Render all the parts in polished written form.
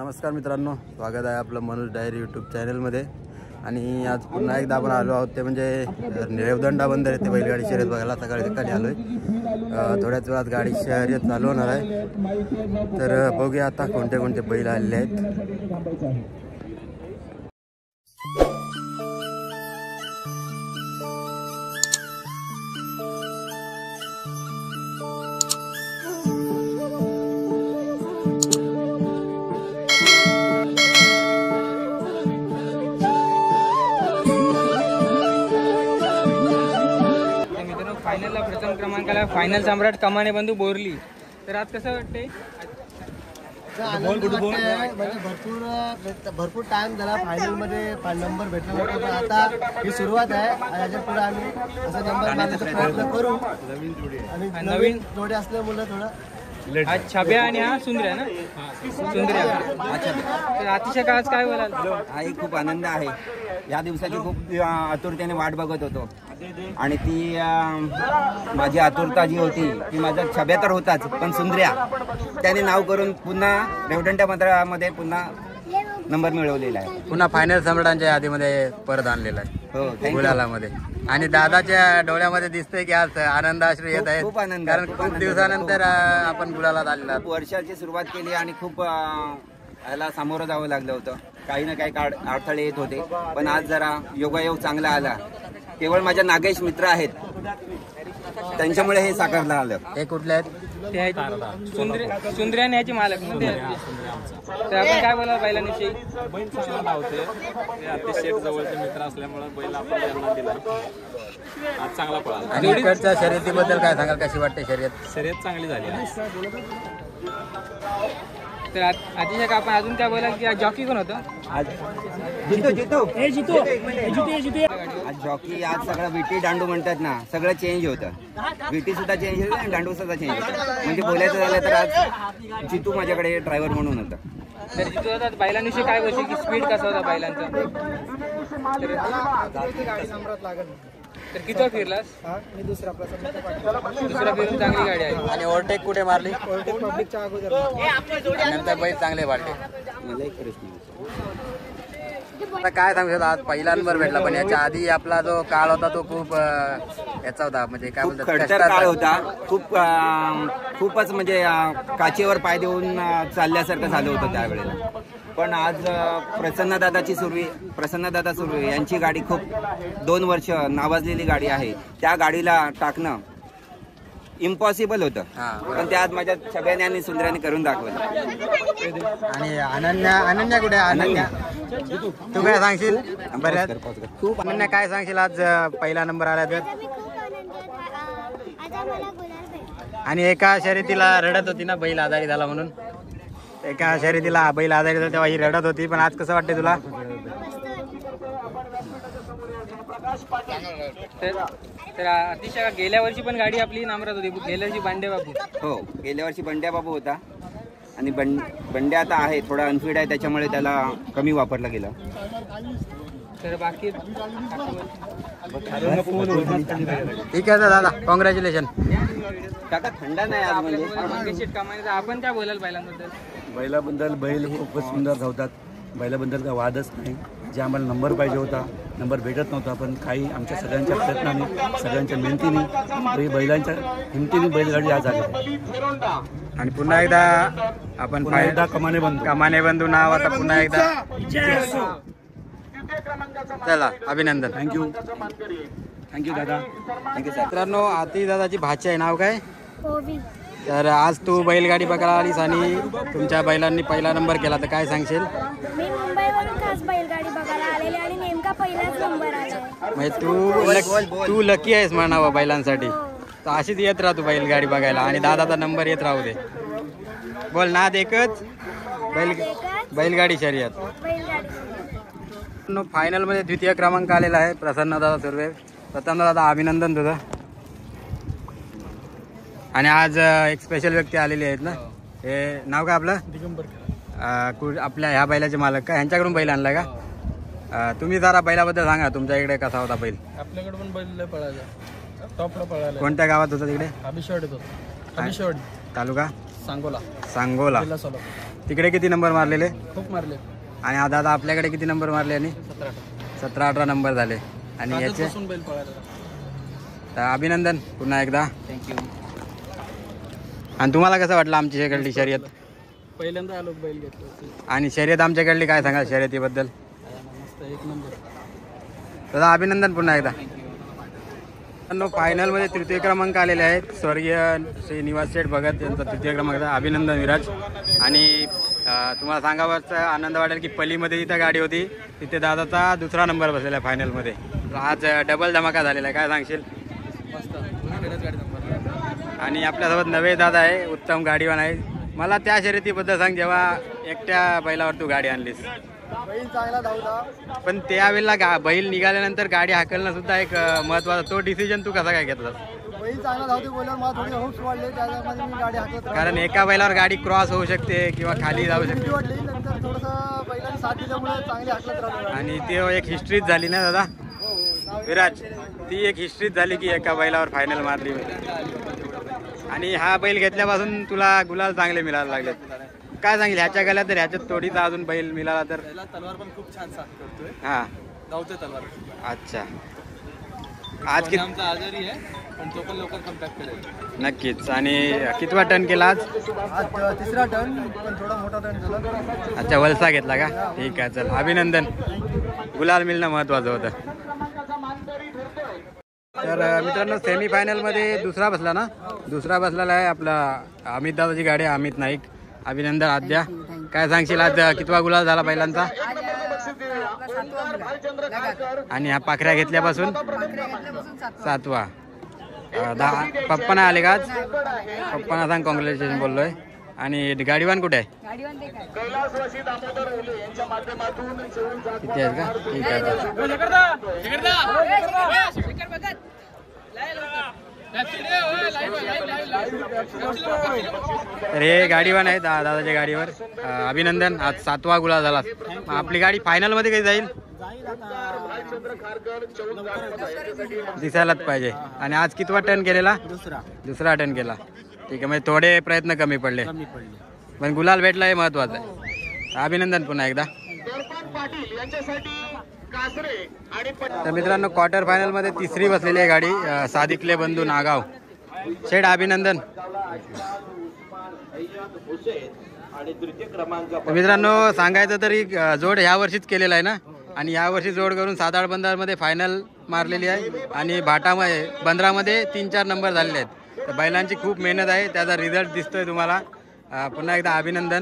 नमस्कार मित्रांनो, स्वागत आहे आपलं मनोज डायरी यूट्यूब चॅनलमध्ये। आणि आज पुन्हा एकदा आपण आलो आहोत ते म्हणजे रेवदंडा बंदर येथे बैलगाडी शर्यत बघायला सकाळी सकाळी आलोय। थोड्याच वेळात गाडी शर्यत चालू होणार आहे, तर बघूया आता कोणते कोणते बैल आलेले आहेत। फायनलला प्रथम क्रमांकाला फायनल सम्राट कमाने बंधू बोरली। तर आज कसं वाटतंय? म्हणजे भरपूर टाइम झाला फायनल मध्ये नंबर भेटला नव्हता, पण आता ही सुरुवात आहे। याच्या पुढे आम्ही असा नंबर मारण्याचा प्रयत्न करू। आणि नवीन जोडे असल्यामुळे थोडं आज छाब्या आणि हा सुंदर्या ना, सुंदर्या। तर अतिशय आज काय बोलाल? आई खूप आनंद आहे। या दिवसाची खूप आतुरतेने वाट बघत होतो आणि ती माझी आतुरता जी होती ती माझा छब्या तर होताच, पण सुंदर्या त्याने नाव करून पुन्हा रेवदंड्या मंडळामध्ये पुन्हा नंबर मिळवलेला आहे। पुन्हा फायनल सम्राटांच्या यादीमध्ये परत आणलेला आहे हो गुलालामध्ये। आणि दादाच्या डोळ्यामध्ये दिसतंय की आज आनंदाश्रू येत आहेत, खूप आनंद, कारण खूप दिवसानंतर आपण गुलालात आलेला। वर्षाची सुरुवात केली आणि खूप ह्याला सामोरं जावं लागलं होतं, काही ना काही अडथळे येत होते, पण आज जरा योगायोग चांगला आला। केवळ माझ्या नागेश मित्र आहेत त्यांच्यामुळे हे साकारलं आलं। हे कुठले आहेत? सुंदर्या याची मालक ना ते। तर आपण काय बोलाल बैलांविषयी? बैल चांगला धावते, अतिशय जवळचे मित्र असल्यामुळे बैल आपण त्यांना दिला, आज चांगला पळाला। आणि इकडच्या शर्यतीबद्दल काय सांगाल, कशी वाटते शर्यत? शर्यत चांगली झाली। तर अतिशय का आपण अजून काय बोलाल की जॉकी कोण होतं? आज जॉकी आज सगळं विटी दांडू म्हणतात ना, सगळं चेंज होतं। विटी सुद्धा चेंज होतं आणि दांडू सुद्धा चेंज होतं। म्हणजे बोलायचं झालं तर आज जितू माझ्याकडे ड्रायव्हर म्हणून होता। तर जितू होता बैलांविषयी काय बोलशील की स्पीड कसा होता बैलांचा? तर किती फिरलास? मी दुसरा फिरून चांगली गाडी आहे। आणि ओव्हरटेक कुठे मारली? पब्लिकच्या अगोदर नंतर बैल चांगले वाढले। मला एक प्रश्न आता काय सांगू शकतो, आज पहिला नंबर भेटला, पण याच्या आधी आपला जो काळ होता तो खूप याचा होता, म्हणजे काय बोलतात, खडतर काळ होता। खूपच म्हणजे काचेवर पाय देऊन चालल्यासारखं झालं होतं त्यावेळेला। पण आज प्रसन्नदादा सुर्वे यांची गाडी खूप 2 वर्ष नावाजलेली गाडी आहे, त्या गाडीला टाकणं इम्पॉसिबल होतं, पण ते आज माझ्या छब्याने आणि सुंदर्याने करून दाखवलं। आणि अनन्या कुठे? अनन्या तू काय सांगशील? बऱ्याच खूप अनन्या काय सांगशील, आज पहिला नंबर आला तर? आणि एका शर्यतीला रडत होती ना बैल आजारी झाला म्हणून, एका शर्यतीला बैल आजारी होता तेव्हा ही रडत होती, पण आज कसं वाटते तुला? तर अतिशय गेल्या वर्षी पण गाडी आपली नामरात होती, गेल्या वर्षी बंड्या बाबू। हो, गेल्या वर्षी बंड्या बाबू होता आणि बंड्या आता आहे थोडा अनफिट आहे, त्याच्यामुळे त्याला कमी वापरला गेला। तर बाकी ठीक आहे दादा, कॉंग्रॅच्युलेशन। काका थंडा नाही आज म्हणजे आपण काय बोलाल बैलांबद्दल? बैलाबद्दल बैल खूपच सुंदर धावतात, बैलाबद्दल काय वादच नाही। जे आम्हाला नंबर पाहिजे होता, नंबर भेटत नव्हता, पण काही आमच्या सगळ्यांच्या प्रयत्नाने, सगळ्यांच्या मेहनतीने, बैलांच्या हिमतीने बैलगाडी आज आली। आणि पुन्हा एकदा आपण एकदा कमाने बंधू नाव आता पुन्हा एकदा चला, अभिनंदन। थँक्यू दादा, थँक्यू सर। मित्रांनो, आती दादाची भाची आहे, नाव काय? तर आज तू बैलगाडी बघायला आलीस आणि तुमच्या बैलांनी पहिला नंबर केला, तर काय सांगशील? मी मुंबईवरून खास बैलगाडी बघायला आलेली आणि नेमका पहिलाच नंबर आला। म्हणजे तू लकी आहेस म्हणावं बैलांसाठी, तर अशीच येत राहा तू बैलगाडी बघायला आणि दादाचा नंबर येत राहू दे। बोल, नाद एकच बैलगाडी शर्यत। फायनल मध्ये द्वितीय क्रमांक आलेला आहे प्रसन्नदादा सुर्वे। प्रथम दादा अभिनंदन तुझं। आणि आज एक स्पेशल व्यक्ती आलेली आहेत ना, हे नाव काय आपलं? दिगंबर। आपल्या ह्या बैलाचे मालक का? ह्यांच्याकडून बैल आणला का? तुम्ही जरा बैलाबद्दल सांगा, तुमच्या इकडे कसा होता बैल? आपल्याकडे पण बैल पळायचा, टॉपला पळायला। कोणत्या गावात होता तिकडे? अभिषेवाडी, तालुका सांगोला। तिकडे किती नंबर मारलेले? खूप मारले. आणि हा दादा आपल्याकडे किती नंबर मारले? आणि 17-18 नंबर झाले. आणि याचे बैल पळाला. तर अभिनंदन पुन्हा एकदा. थँक्यू. आणि तुम्हाला कसं वाटलं आमची इकडली शर्यत? पहिल्यांदा आलो बैल घेतलं. आणि शर्यत आमच्याकडली काय सांगा शर्यतीबद्दल? मस्त, एक नंबर. दादा अभिनंदन पुन्हा एकदा. फायनलमध्ये तृतीय क्रमांक आलेले आहेत. स्वर्गीय श्री निवास शेठ भगत यांचा तृतीय क्रमांक. अभिनंदन विराज. आणि तुम्हाला सांगावंच आनंद वाटेल की पलीमध्ये जिथं गाडी होती तिथे दादाचा दुसरा नंबर बसलेला आहे फायनलमध्ये. आज डबल धमाका झालेला आहे. काय सांगशील? मस्त, गाडी नंबर. आणि आपल्यासोबत नवे दादा आहे, उत्तम गाडीवान आहे. मला त्या शर्यतीबद्दल सांग, जेव्हा एकट्या बैलावर तू गाडी आणलीस. बैल चांगला धावता. पण त्यावेळेला बैल निघाल्यानंतर गाडी हाकलणं सुद्धा एक महत्वाचा. तो डिसिजन तू कसा काय घेतलास? बैल चांगला धावते बोलल्यावर मला थोडी हौस वाढली, त्याच्यामध्ये मी गाडी हाकलत राहिलो. कारण एका बैलावर गाडी क्रॉस होऊ शकते किंवा खाली जाऊ शकते. भीती वाटली, नंतर थोडंसं बैलांनी साथ दिल्यामुळे चांगली हाकलत राहिलो. आणि ती एक हिस्ट्रीच झाली ना दादा विराज. ती एक हिस्ट्रीच झाली की एका बैलावर फायनल मारली. आणि हा बैल घेतल्यापासून तुला गुलाल चांगले मिळायला लागलेत. काय सांगेल ह्याच्या गल्यात तर ह्याच्यात थोडीचा अजून बैल मिळाला तर? तलवार पण खूप छान साथ करतोय. हा गावते तलवार. अच्छा. आज किती आमचा आजारी आहे पण तो पण लवकर कमबॅक करेल नक्कीच. आणि कितवा टर्न केला आज? आज तिसरा टर्न, पण थोडा मोठा टर्न झाला. अच्छा, वलसा घेतला का? ठीक आहे, चल अभिनंदन. गुलाल मिळणं महत्वाचं होतं. तर मित्रांनो सेमीफायनलमध्ये दुसरा बसला ना? दुसरा बसलेला आहे आपला अमित दादाची गाडी आहे, अमित नाईक. अभिनंदन आद्या. काय सांगशील आज कितवा गुलाल झाला बैलांचा? आणि हा पाखऱ्या घेतल्यापासून 7वा. पप्पाना आले का आज? पप्पाना सांग कॉंग्रॅच्युलेशन बोललोय. आणि गाडीवान कुठे आहे? किती आहेत का? ठीक आहे. तर हे गाडीवान आहे दादाच्या गाडीवर. अभिनंदन. आज 7वा गुलाल झाला. आपली गाडी फायनल मध्ये कधी जाईल? दिसायलाच पाहिजे. आणि आज कितवा टर्न केलेला? दुसरा टर्न केला. ठीक आहे, म्हणजे थोडे प्रयत्न कमी पडले पण गुलाल भेटला हे महत्वाचं आहे. अभिनंदन पुन्हा एकदा. तर मित्रांनो क्वार्टर फायनल मध्ये तिसरी बसलेली आहे गाडी सादिकले बंधू नागाव. शेठ अभिनंदन. मित्रांनो सांगायचं तरी जोड ह्या वर्षीच केलेला आहे ना? आणि या वर्षी जोड करून 7-8 बंधामध्ये फायनल मारलेली आहे. आणि भाटामध्ये बंदरामध्ये 3-4 नंबर झालेले आहेत. तर बैलांची खूप मेहनत आहे, त्याचा रिझल्ट दिसतोय तुम्हाला. पुन्हा एकदा अभिनंदन.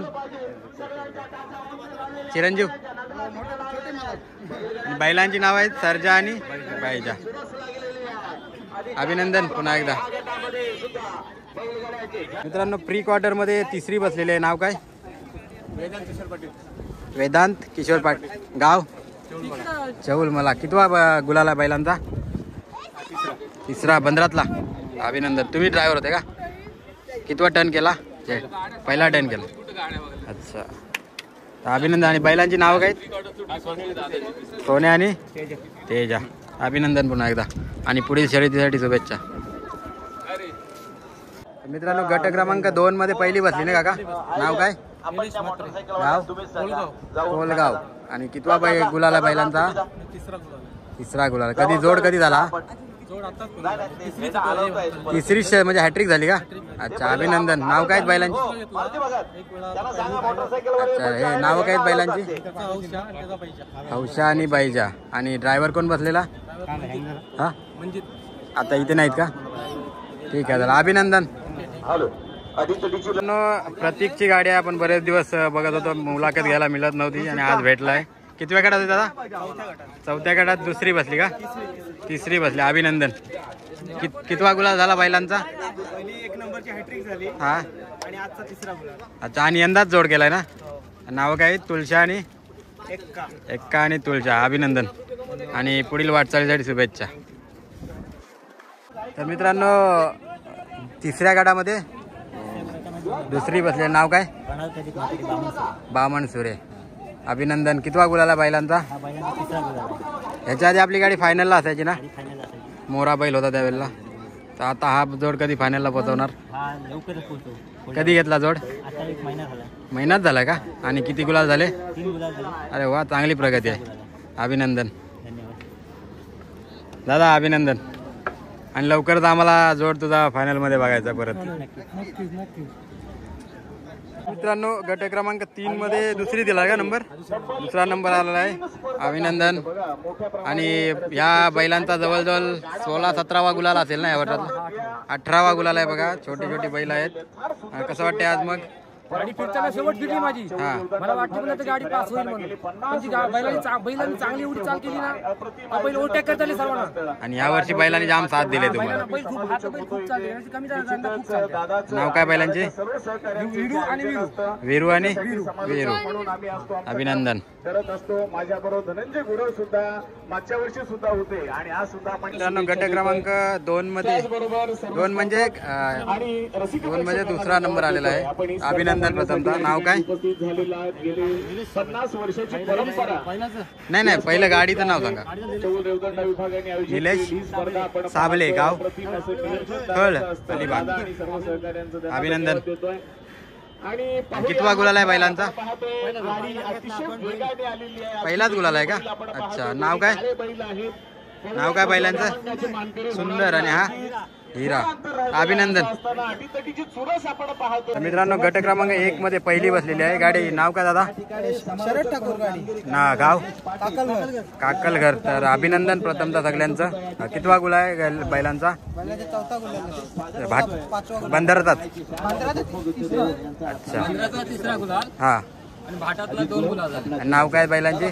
चिरंजीव. बैलांची नाव आहेत सर्जा आणि बाईजा. अभिनंदन पुन्हा एकदा. मित्रांनो प्री क्वार्टर मध्ये तिसरी बसलेली आहे. नाव काय? वेदांत किशोर पाटील. गाव चौल. मला कितवा गुलाला बैलांचा? तिसरा बंदरातला. अभिनंदन. तुम्ही ड्रायव्हर होते का? कितवा टर्न केला? पहिला टर्न केला. अच्छा, अभिनंदन. आणि बैलांची नावं काय? सोन्या आणि तेजा. अभिनंदन पुन्हा एकदा. आणि पुढील शर्यतीसाठी शुभेच्छा. मित्रांनो गट क्रमांक 2 मध्ये पहिली बसली ना काका? नाव काय? गाव कोलगाव. आणि कितवा गुलाला बैलांचा? तिसरा गुलाल. कधी जोड कधी झाला? तिसरी म्हणजे हॅट्रिक झाली का? अच्छा, अभिनंदन. नाव काय बैलांची? अच्छा, हे नाव काय बैलांची? हौशा आणि बाईजा. आणि ड्रायव्हर कोण बसलेला? हा आता इथे नाहीत का? ठीक आहे, चला अभिनंदन. प्रतीकची गाडी आहे. आपण बरेच दिवस बघत होतो, मुलाखत घ्यायला मिळत नव्हती आणि आज भेटलाय. कितव्या गटात होती दादा? चौथ्या गटात दुसरी बसली का? तिसरी बसली. अभिनंदन. कितवा गुलाल झाला बैलांचा? हा. अच्छा, आणि यंदाच जोड केलाय ना? नाव काय? तुळशा आणि एक्का आणि तुळशा. अभिनंदन. आणि पुढील वाटचालीसाठी शुभेच्छा. तर मित्रांनो तिसऱ्या गटामध्ये दुसरी बसले. नाव काय? बामण सुरे. अभिनंदन. कितवा गुलाला बैलांचा? ह्याच्या आधी आपली गाडी फायनलला असायची ना? मोरा बैल होता त्यावेळेला. तर आता हा जोड कधी फायनलला पोहोचवणार? हा लवकरच पोहोचतो. कधी घेतला जोड? आता 1 महिना झाला. महिन्यात झाला का? आणि किती गुलाल झाले? 3 गुलाल झाले. अरे वा, चांगली प्रगती आहे. अभिनंदन धन्यवाद दादा, अभिनंदन. आणि लवकरच आम्हाला जोड तुझा फायनलमध्ये बघायचा परत. मित्रांनो, गट क्रमांक 3 मध्ये दुसरी दिला का नंबर? दुसरा नंबर आलेला आहे. अभिनंदन. आणि या बैलांचा जवळजवळ 16-17वा गुलाल असेल ना या वर्षातला? 18वा गुलाल आहे बघा. छोटी छोटी बैल आहेत. कसं वाटते आज मग? गाडी फिरताना शेवट फिरली माझी. मला वाटतं पण गाडी पास होईल म्हणून. बैलांनी चांगली एवढी चाल केली ना, बैल ओव्हरटेक करता आले सर्वांना. आणि या वर्षी बैलांनी जाम साथ दिले तुम्हाला. बैल खूप चालले, कमी खूप चालले. नाव काय बैलांचे? विरू आणि वीरू आणि वीरू. अभिनंदन. माझ्याबरोबर धनंजय गुरव सुद्धा मागच्या वर्षी सुद्धा होते आणि आज सुद्धा आपण मित्रांनो, गट क्रमांक 2 मध्ये 2 म्हणजे दुसरा नंबर आलेला आहे. अभिनंदन. प्रथमतः नाव काय? 50 वर्षाची परंपरा. नाही, पहिलं गाडीचं नाव सांगा. निलेश साबले, गाव कळ, अलिबाग. अभिनंदन. कितवा गुलाल आहे बैलांचा? पहिलाच गुलाल आहे का? अच्छा. नाव काय? नाव काय बैलांचं? सुंदर आणि हा हिरा. अभिनंदन. मित्रांनो, गट क्रमांक 1 मध्ये पहिली बसलेली आहे गाडी. नाव काय दादा? शरद ठाकूर गाडी. ना गाव काकलघर. तर अभिनंदन प्रथमतः सगळ्यांचं. कितवा गुलाल आहे बैलांचा? चौथा गुलाल. बंदरतात. अच्छा. तिसरा गुलाल हा. आणि भाटातला 2 गुलाल झाले. नाव काय बैलांचे?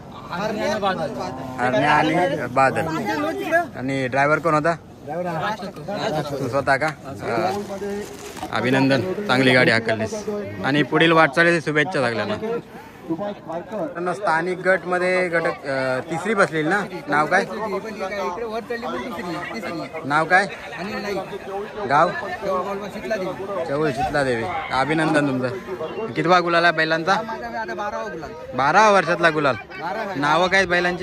हरण्या आणि बादल. आणि ड्रायव्हर कोण होता? तू स्वतः का? अभिनंदन. चांगली गाडी हाकललीस. आणि पुढील वाटचालीची शुभेच्छा सगळ्यांना. स्थानिक गट मध्ये तिसरी बसलेली ना? नाव काय? नाव काय? गाव चौल शीतला देवी. अभिनंदन तुमचं. कितवा गुलाल आहे बैलांचा? 12 वर्षातला गुलाल. नावं काय बैलांची?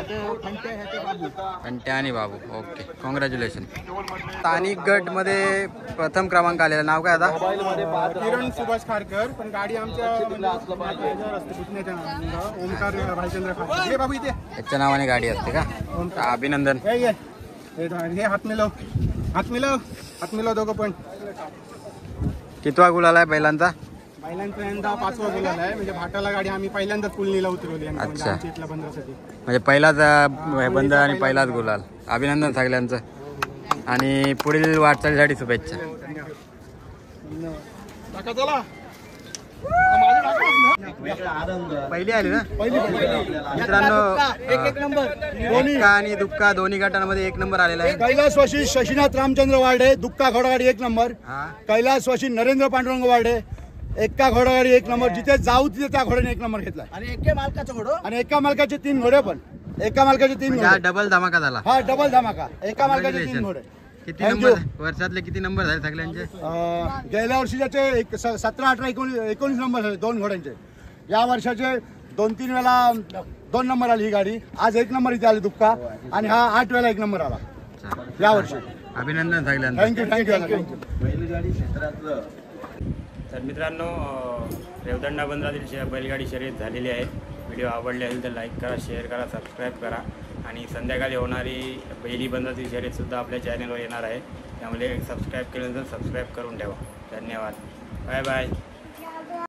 कंट्या आणि बाबू. Okay, congratulation. स्थानिक गट मध्ये प्रथम क्रमांक आलेला. नाव काय आता? किरण सुभाष खारकर. पण गाडी आमच्या ओमकार भाईचंद्र खारकर. बाबू इथे त्याच्या नावाने गाडी असते का? अभिनंदन. हे हात मिलव दोघं पण. कितवा गुलाल आहे बैलांचा? बैलांचा यंदा 5वा गुलाल आहे. म्हणजे भाटाला गाडी आम्ही पहिल्यांदाच कुलनीला उतरवली. अच्छा. इथल्या बंदरासाठी म्हणजे पहिलाच बंद आणि पहिलाच गुलाल. अभिनंदन सगळ्यांचं. आणि पुढील वाटचालीसाठी शुभेच्छा. पहिली आली ना मित्रांनो? एक्का आणि दुक्का दोन्ही गटांमध्ये 1 नंबर आलेला आहे. कैलासवासी शशीनाथ रामचंद्र वार्डे, दुक्का घोडागाडी 1 नंबर. कैलासवासी नरेंद्र पांडुरंग वार्डे, एक्का घोडागाडी 1 नंबर. जिथे जाऊ तिथे त्या घोड्याने 1 नंबर घेतला. आणि एका मालकाचा घोडो. आणि एका मालकाचे 3 घोडे. पण एका मालकाचे 3 घोडे. डबल धमाका झाला. हा, डबल धमाका. एका मालकाचे 3 घोडे. किती नंबर वर्षातले किती नंबर झाले सगळ्यांचे? गेल्या वर्षीचे 17, 18, 19 नंबर झाले 2 घोड्यांचे. या वर्षाचे 2-3 वेळा 2 नंबर आली ही गाडी. आज 1 नंबर इथे आली दुक्का. आणि हा 8 वेळा 1 नंबर आला या वर्षी. अभिनंदन सगळ्यांना. थँक्यू. तर मित्रांनो, रेवदंडा बंदरातील बैलगाडी शर्यत झालेली आहे. व्हिडिओ आवडले असेल तर लाईक करा, शेअर करा, सबस्क्राईब करा. आणि संध्याकाळी होणारी बैली बंदरातील शर्यतसुद्धा आपल्या चॅनलवर येणार आहे. त्यामुळे सबस्क्राईब केल्यानंतर सबस्क्राईब करून ठेवा. धन्यवाद. Bye bye.